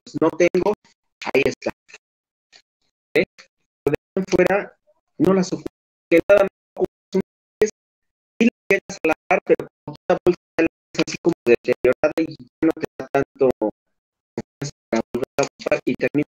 no tengo, ahí está. ¿Eh? Pero de ahí en fuera, no las ocupas, que nada más ocupas una vez, y la llegas a lavar, pero como toda bolsa es así como deteriorada y ya no te da tanto para volver a ocupar y termina